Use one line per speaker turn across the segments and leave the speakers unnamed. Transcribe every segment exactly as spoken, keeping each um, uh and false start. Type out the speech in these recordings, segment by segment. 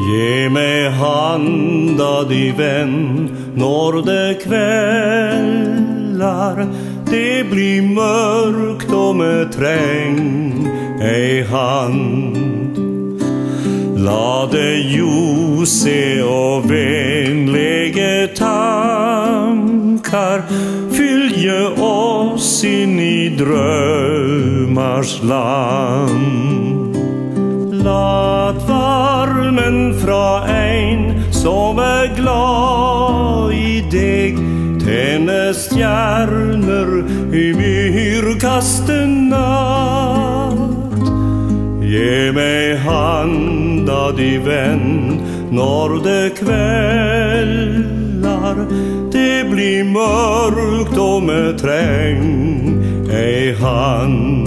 Ge mig handa di vän när det kvällar, det blir mörkt och med träng ej hand. Lade ljuse och vänliga tankar fylje oss in i drömmars land. Låt varmen fra ein som är glad i dig tände stjärnor i myrkasten natt. Ge mig handa di vän när det kvällar, det blir mörkt och med träng ej hand.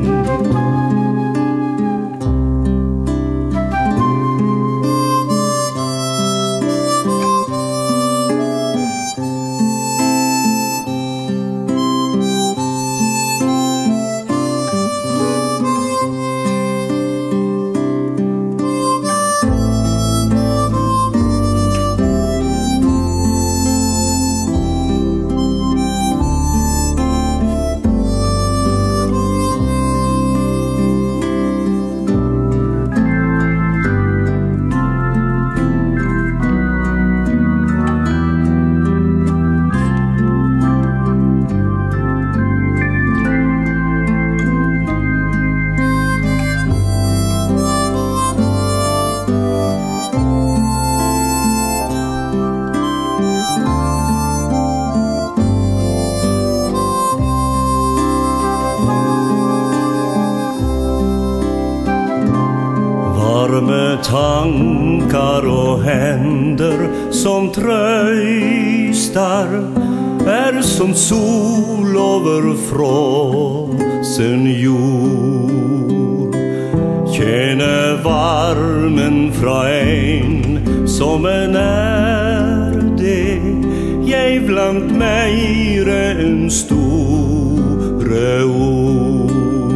Med tankar och händer som tröstar är som sol över frossen jord. Känner varmen fra en som är när det jävlant meire en store ord.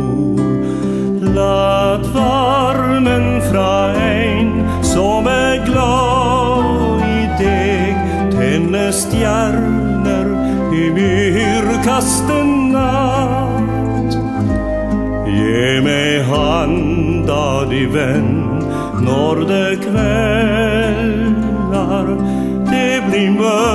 Låt varmen fra ein som är glad i dig tände stjärnor i myrkasten natt. Ge mig handa di vän när det kvällar, det blir mörkt